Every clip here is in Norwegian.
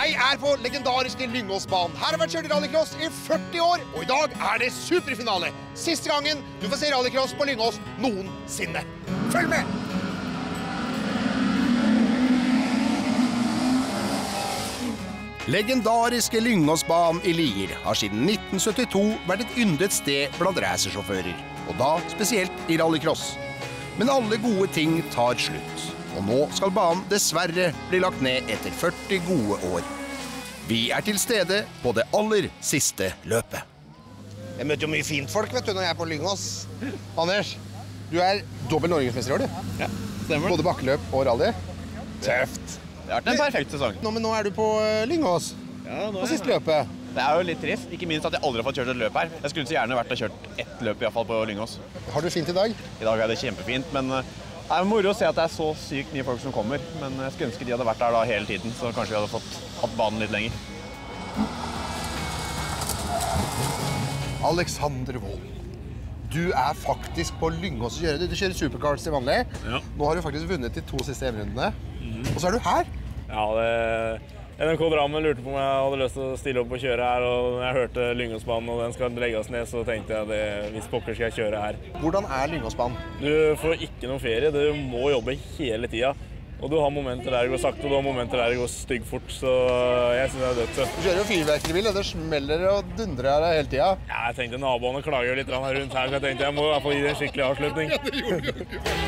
Jeg på legendariske Lyngåsbanen. Her har vært kjørt rallycross i 40 år, og i dag det superfinale. Siste gangen du får se rallycross på Lyngås noensinne. Følg med! Legendariske Lyngåsbanen i Lier har siden 1972 vært et yndet sted blant racersjåfører, og da spesielt i rallycross. Men alle gode ting tar slutt, og nå skal banen dessverre bli lagt ned etter 40 gode år. Vi til stede på det aller siste løpet. Jeg møter jo mye fint folk, vet du, når jeg på Lyngås. Anders, du dobbelt norgesmester, du? Ja, stemmer. Både bakkeløp og rally. Tøft. Det har vært en perfekt sesong. Men nå du på Lyngås. Ja, nå på siste løpet. Det jo litt trist, ikke minst at jeg aldri har fått kjørt et løp her. Jeg skulle så gjerne vært og kjørt ett løp i hvert fall på Lyngås. Har du fint i dag? I dag det kjempefint, men det moro å se at det så sykt nye folk som kommer. Men jeg skulle ønske de hadde vært der da hele tiden, så kanskje vi hadde fått hatt banen litt lenger. Alexander Wold, du faktisk på Lyngås å kjøre. Du kjører supercars til vanlig. Ja. Nå har du faktisk vunnet de 2 siste EM-rundene. Og så du her. Ja, NRK Drammen lurte på om jeg hadde lyst til å stille opp og kjøre her, og når jeg hørte Lyngåsbanen og den skal legges ned, så tenkte jeg hvis pokker skal jeg kjøre her. Hvordan Lyngåsbanen? Du får ikke noen ferie, du må jobbe hele tiden. Og du har momenter der det går sakte, og du har momenter der det går stygg fort, så jeg synes det dødt. Du kjører jo fyrverkeribil, og det smeller og dundrer her hele tiden. Ja, jeg tenkte naboene klager litt rundt her, så jeg tenkte jeg må i hvert fall gi det en skikkelig avslutning. Ja, det gjorde du.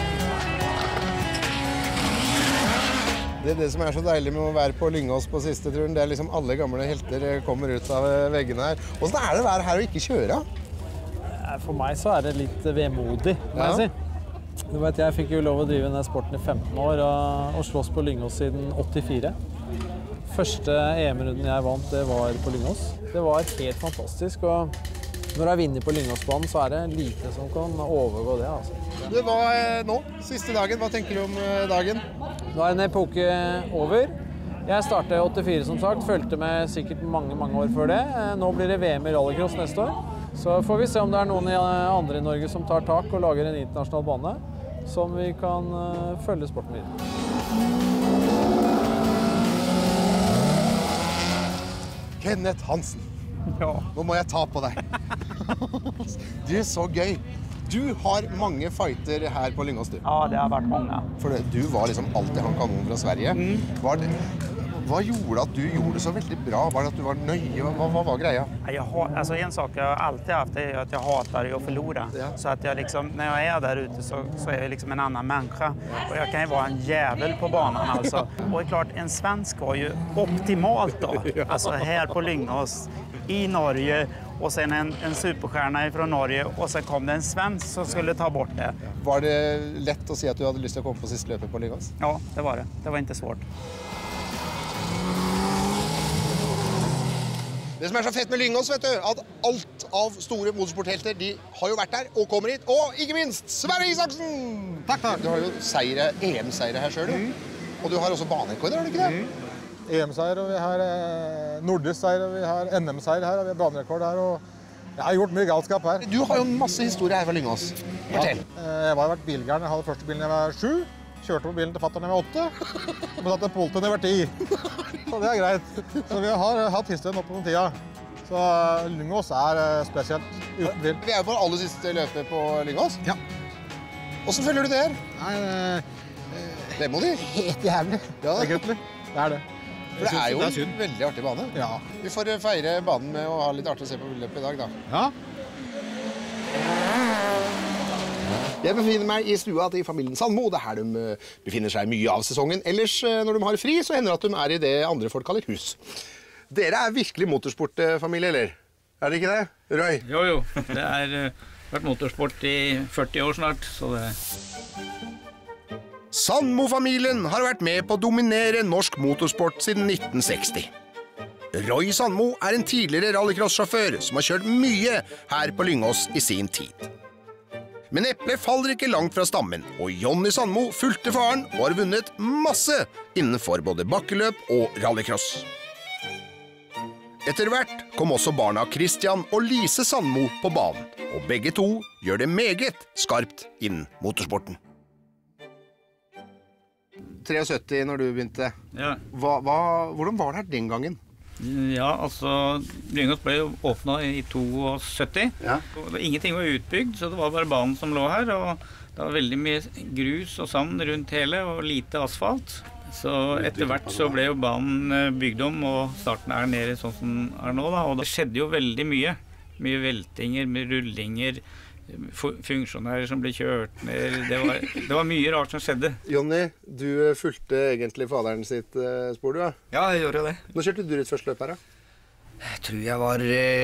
Det som så deilig med å være på Lyngås på siste turen, det liksom alle gamle helter kommer ut av veggene her. Hvordan det å være her og ikke kjøre? For meg så det litt vemodig, må jeg si. Du vet, jeg fikk jo lov å drive denne sporten i 15 år og slåss på Lyngås siden 84. Første EM-runden jeg vant, det var på Lyngås. Det var helt fantastisk, og når jeg vinner på Lyngåsbanen, så det lite som kan overgå det, altså. Det var nå, siste dagen. Hva tenker du om dagen? Nå en epoke over. Jeg startet 84 som sagt, følte med sikkert mange år før det. Nå blir det VM i rallycross neste år. Så får vi se om det noen andre i Norge som tar tak og lager en internasjonal bane, som vi kan følge sporten videre. Kenneth Hansen. Ja. Nå må jeg ta på deg. Det så gøy. Du har mange fighter her på Lyngås, du. Ja, det har vært mange. For du var liksom alltid han kanon fra Sverige. Hva gjorde at du gjorde det så veldig bra? Var det at du var nøye? Hva var greia? En sak jeg har alltid haft at jeg hater å forlore. Ja. Så at jeg liksom, når jeg der ute så jeg liksom en annen menneske. Og jeg kan jo være en jævel på banen, altså. Og klart, en svensk var jo optimalt da. Altså her på Lyngås, i Norge, og sen en superstjärna fra Norge, og så kom det en svensk som skulle ta bort det. Var det lett å si at du hadde lyst til å komme på siste løpet på Lyngås? Ja, det var det. Det var ikke svårt. Det som så fett med Lyngås, vet du, at alt av store motorsporthelter, de har jo vært der og kommer hit. Og ikke minst, Sverre Isaksen! Takk. Du har jo EM-seire her selv, og du har også banerekorder, har du ikke det? EM-seier, og vi har nordisk seier, og vi har NM-seier her, og vi har banerekord her, og jeg har gjort mye galskap her. Du har jo masse historie her fra Lyngås. Fortell. Ja, jeg var vært bilgæren. Jeg hadde første bilen da jeg var 7. Kjørte på bilen til fatteren da jeg var 8. Og satt en polten da jeg var 10. Så det greit. Så vi har hatt historien opp på den tida. Så Lyngås spesielt uten tvil. Vi jo på det aller siste løpet på Lyngås. Ja. Hvordan føler du det her? Det må du. Helt jævlig. Ja. Egentlig. Det det. For det jo en veldig artig bane. Ja. Vi får feire banen med å ha litt artig å se på løpet i dag, da. Ja. Jeg befinner meg i stua til familien Sandmo. Det her de befinner seg mye av sesongen. Ellers, når de har fri, så hender det at de i det andre folk kaller hus. Dere virkelig motorsportfamilie, eller? Det ikke det? Roy? Jo. Det vært motorsport i 40 år snart, så det... Sandmo-familien har vært med på å dominere norsk motorsport siden 1960. Roy Sandmo en tidligere rallycross-sjåfør som har kjørt mye her på Lyngås i sin tid. Men eplet faller ikke langt fra stammen, og Jonny Sandmo fulgte faren og har vunnet masse innenfor både bakkeløp og rallycross. Etter hvert kom også barna Christian og Lise Sandmo på banen, og begge to gjør det meget skarpt innen motorsporten. 73 når du begynte. Ja. Hvordan var det her den gangen? Ja, altså Lyngås ble jo åpnet i 72. Ja. Ingenting var utbygd, så det var bare banen som lå her. Og det var veldig mye grus og sand rundt hele, og lite asfalt. Så etter hvert så ble jo banen bygd om, og starten nede sånn som den nå. Da. Og det skjedde jo veldig mye. Mye veltinger, med rullinger, funksjonærer som ble kjørt ned. Det var mye rart som skjedde. Jonny, du fulgte egentlig faderen sitt spor, du, ja? Ja, jeg gjorde det. Når kjørte du ditt første løp her, da? Jeg tror jeg var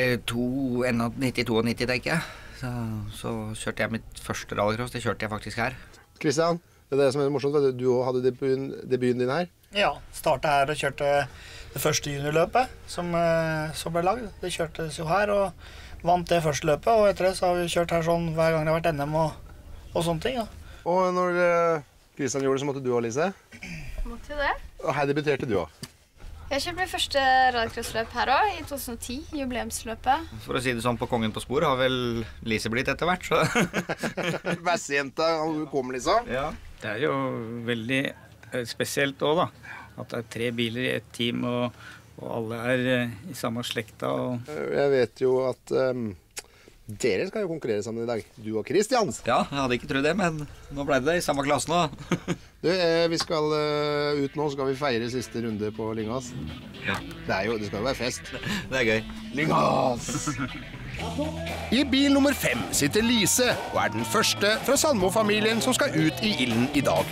92, tenker jeg. Så kjørte jeg mitt første rallycross. Det kjørte jeg faktisk her. Kristian, det er det som er morsomt. Du hadde debuten din her? Ja, startet her og kjørte det første juniorløpet som ble lagd. Det kjørtes jo her og vant det første løpet, og etter det så har vi kjørt her sånn hver gang det har vært NM og sånne ting. Ja. Og når Kristian gjorde det, så måtte du også, Lise? Måtte jo det. Og her debuterte du også? Jeg kjørte mitt første rallycrossløp her også, i 2010, jubileumsløpet. For å si det sånn, på Kongen på spor har vel Lise blitt etter hvert, så... Bæsjenta, hun kom liksom. Ja, det er jo veldig spesielt også, da. At det er 3 biler i et team, og alle er i samme slekta. Jeg vet jo at dere skal jo konkurrere sammen i dag. Du og Kristian. Ja, jeg hadde ikke trodd det, men nå ble det i samme klasse nå. Vi skal ut nå, så skal vi feire siste runde på Lyngås. Ja. Det skal jo være fest. Det er gøy. Lyngås! I bil nummer 5 sitter Lise, og er den første fra Sandmo-familien som skal ut i ilden i dag.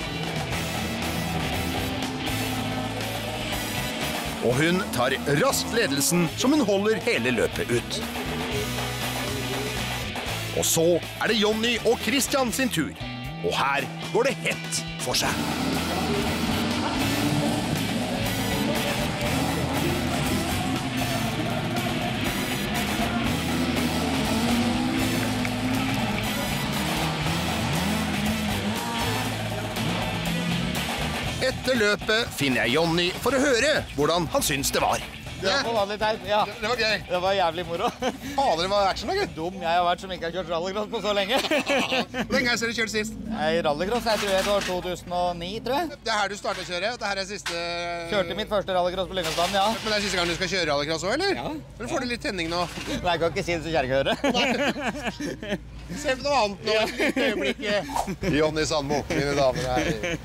Og hun tar raskt ledelsen som hun holder hele løpet ut. Og så er det Jonny og Kristian sin tur. Og her går det hett for seg. Etter løpet finner jeg Jonny for å høre hvordan han syns det var. Det var på vanlig teip, ja. Det var gøy. Det var jævlig moro. Fader, det var action, da, gutt. Dum jeg har vært som ikke har kjørt rallycross på så lenge. Hvor lenge har du kjørt sist? I rallycross, jeg tror det var 2009, tror jeg. Det er her du startet å kjøre, og det her er siste... Kjørte mitt første rallycross på Lyngåsbanen, ja. Men det er siste gang du skal kjøre rallycross også, eller? Ja. Eller får du litt tenning nå? Nei, jeg kan ikke si det så kjerkehøre. Se på noe annet nå, et lite øyeblikk. Jonny Sandmo, mine damer og herrer.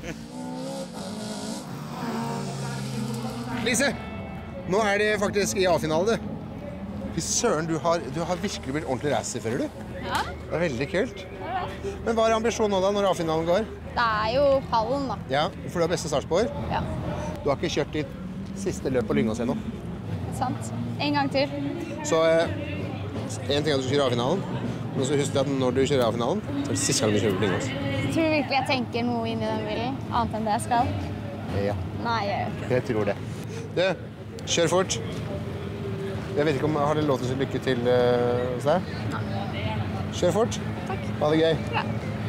Lise, nå er det faktisk i A-finale, du. Fy søren, du har virkelig blitt ordentlig racerfører, du. Ja. Det er veldig kult. Men hva er ambisjonen nå da, når A-finalen går? Det er jo pallen, da. Ja, for du har beste startspår. Ja. Du har ikke kjørt ditt siste løp på Lyngås ennå. Sant. En gang til. Så en ting er at du kjører A-finalen, men så husk at når du kjører A-finalen, så er det siste gang du kjører på Lyngås. Jeg tror virkelig jeg tenker noe inn i den bilen, annet enn det jeg skal. Ja. Nei, jeg gjør ikke. Jeg tror det. Du, kjør fort. Jeg vet ikke om har dere lov til å si lykke til hos deg? Nei. Kjør fort. Takk. Ha det gøy. Ja.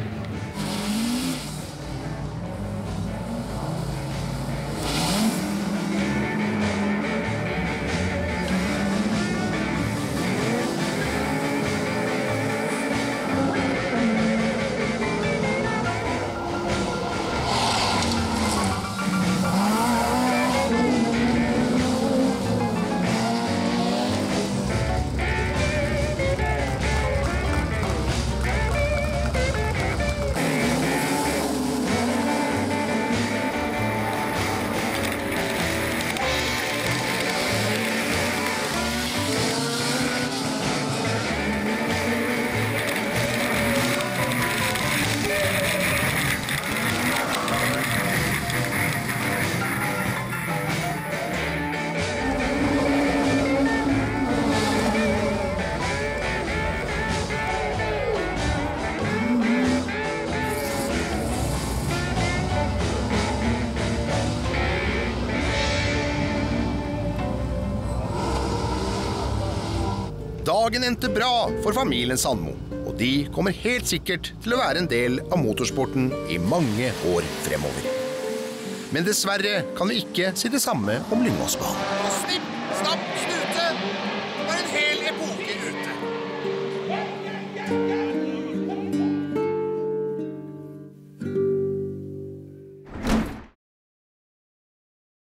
Dagen endte bra for familien Sandmo, og de kommer helt sikkert til å være en del av motorsporten i mange år fremover. Men dessverre kan vi ikke si det samme om Lyngåsbanen. Snipp, snapp, snute! Det var en hel epoke